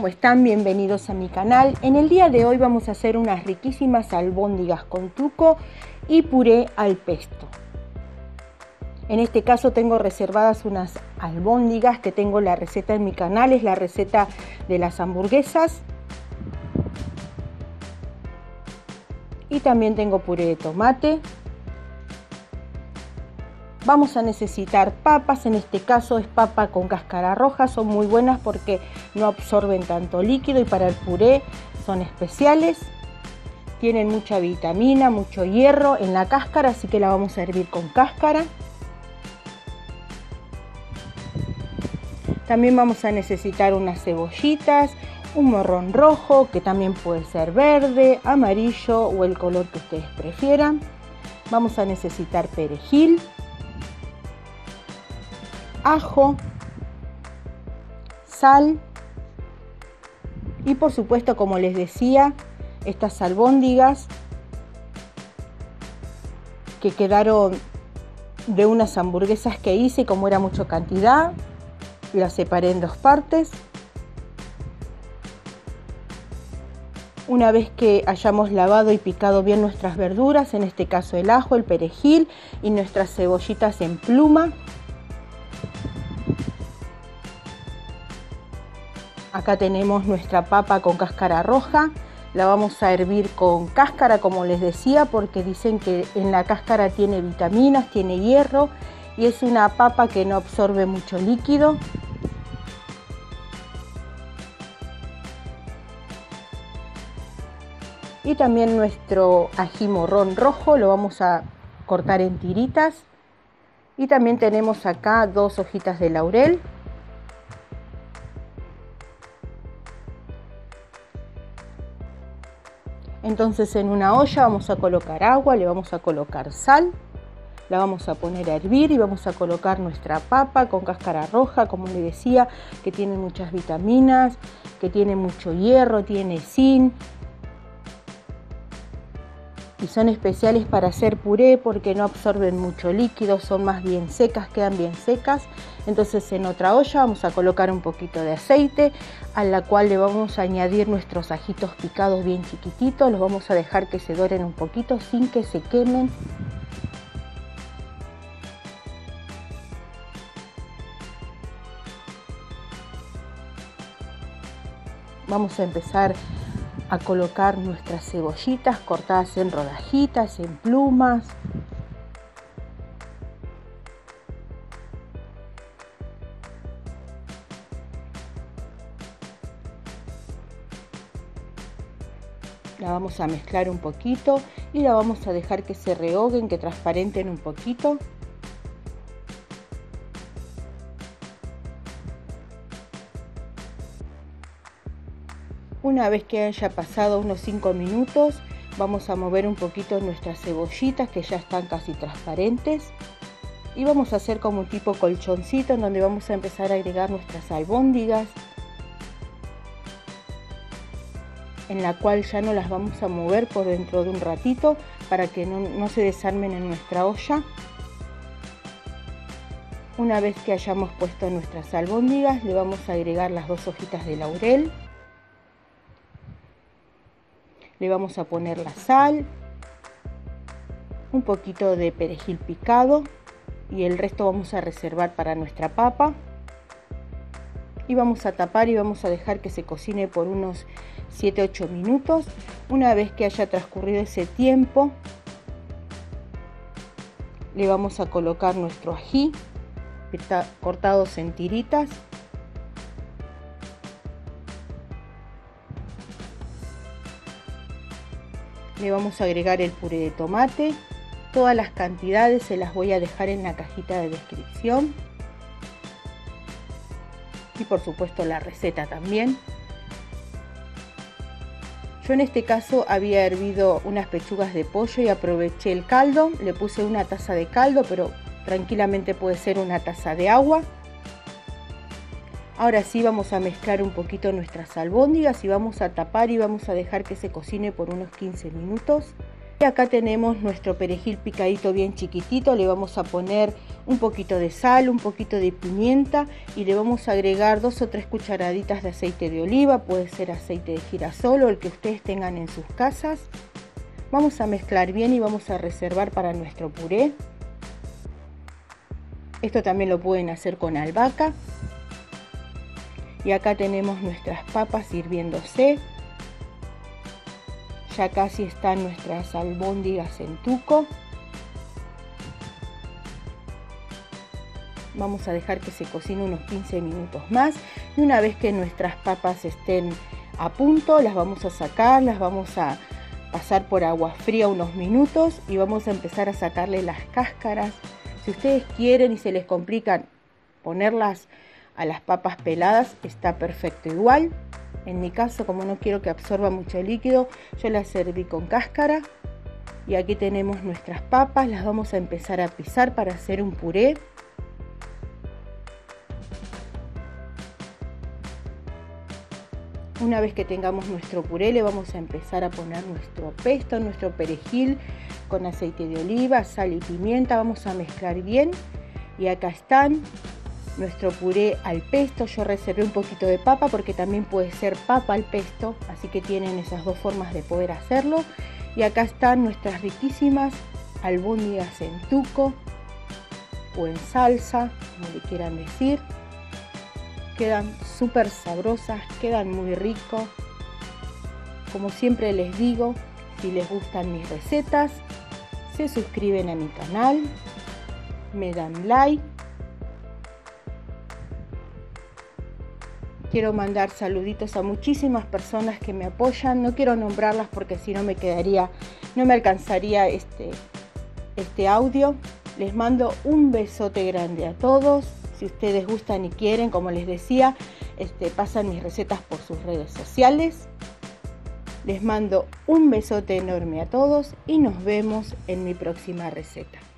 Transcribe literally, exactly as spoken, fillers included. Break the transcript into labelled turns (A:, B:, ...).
A: ¿cómo están? Bienvenidos a mi canal. En el día de hoy vamos a hacer unas riquísimas albóndigas con tuco y puré al pesto. En este caso tengo reservadas unas albóndigas que tengo la receta en mi canal, es la receta de las hamburguesas. Y también tengo puré de tomate. Vamos a necesitar papas, en este caso es papa con cáscara roja, son muy buenas porque no absorben tanto líquido y para el puré son especiales. Tienen mucha vitamina, mucho hierro en la cáscara, así que la vamos a hervir con cáscara. También vamos a necesitar unas cebollitas, un morrón rojo, que también puede ser verde, amarillo o el color que ustedes prefieran. Vamos a necesitar perejil, ajo, sal y por supuesto, como les decía, estas albóndigas que quedaron de unas hamburguesas que hice, como era mucha cantidad, las separé en dos partes. Una vez que hayamos lavado y picado bien nuestras verduras, en este caso el ajo, el perejil y nuestras cebollitas en pluma, acá tenemos nuestra papa con cáscara roja. La vamos a hervir con cáscara, como les decía, porque dicen que en la cáscara tiene vitaminas, tiene hierro y es una papa que no absorbe mucho líquido. Y también nuestro ají morrón rojo lo vamos a cortar en tiritas. Y también tenemos acá dos hojitas de laurel. Entonces en una olla vamos a colocar agua, le vamos a colocar sal, la vamos a poner a hervir y vamos a colocar nuestra papa con cáscara roja, como les decía, que tiene muchas vitaminas, que tiene mucho hierro, tiene zinc. Y son especiales para hacer puré porque no absorben mucho líquido, son más bien secas, quedan bien secas. Entonces en otra olla vamos a colocar un poquito de aceite, a la cual le vamos a añadir nuestros ajitos picados bien chiquititos. Los vamos a dejar que se doren un poquito sin que se quemen. Vamos a empezar a colocar nuestras cebollitas cortadas en rodajitas, en plumas. La vamos a mezclar un poquito y la vamos a dejar que se rehoguen, que transparenten un poquito. Una vez que haya pasado unos cinco minutos, vamos a mover un poquito nuestras cebollitas que ya están casi transparentes. Y vamos a hacer como un tipo colchoncito en donde vamos a empezar a agregar nuestras albóndigas, en la cual ya no las vamos a mover por dentro de un ratito para que no, no se desarmen en nuestra olla. Una vez que hayamos puesto nuestras albóndigas, le vamos a agregar las dos hojitas de laurel. Le vamos a poner la sal, un poquito de perejil picado y el resto vamos a reservar para nuestra papa. Y vamos a tapar y vamos a dejar que se cocine por unos siete a ocho minutos. Una vez que haya transcurrido ese tiempo, le vamos a colocar nuestro ají cortados en tiritas. Le vamos a agregar el puré de tomate. Todas las cantidades se las voy a dejar en la cajita de descripción. Y por supuesto la receta también. Yo en este caso había hervido unas pechugas de pollo y aproveché el caldo. Le puse una taza de caldo, pero tranquilamente puede ser una taza de agua. Ahora sí vamos a mezclar un poquito nuestras albóndigas y vamos a tapar y vamos a dejar que se cocine por unos quince minutos. Y acá tenemos nuestro perejil picadito bien chiquitito. Le vamos a poner un poquito de sal, un poquito de pimienta y le vamos a agregar dos o tres cucharaditas de aceite de oliva. Puede ser aceite de girasol o el que ustedes tengan en sus casas. Vamos a mezclar bien y vamos a reservar para nuestro puré. Esto también lo pueden hacer con albahaca. Y acá tenemos nuestras papas hirviéndose. Ya casi están nuestras albóndigas en tuco. Vamos a dejar que se cocine unos quince minutos más. Y una vez que nuestras papas estén a punto, las vamos a sacar, las vamos a pasar por agua fría unos minutos y vamos a empezar a sacarle las cáscaras. Si ustedes quieren y se les complican ponerlas a las papas peladas, está perfecto igual. En mi caso, como no quiero que absorba mucho líquido, yo las serví con cáscara. Y aquí tenemos nuestras papas, las vamos a empezar a pisar para hacer un puré. Una vez que tengamos nuestro puré, le vamos a empezar a poner nuestro pesto, nuestro perejil con aceite de oliva, sal y pimienta. Vamos a mezclar bien. Y acá están nuestro puré al pesto. Yo reservé un poquito de papa porque también puede ser papa al pesto, así que tienen esas dos formas de poder hacerlo. Y acá están nuestras riquísimas albóndigas en tuco o en salsa, como le quieran decir. Quedan súper sabrosas, quedan muy ricos. Como siempre les digo, si les gustan mis recetas, se suscriben a mi canal, me dan like. Quiero mandar saluditos a muchísimas personas que me apoyan. No quiero nombrarlas porque si no me quedaría, no me alcanzaría este, este audio. Les mando un besote grande a todos. Si ustedes gustan y quieren, como les decía, este, pasan mis recetas por sus redes sociales. Les mando un besote enorme a todos y nos vemos en mi próxima receta.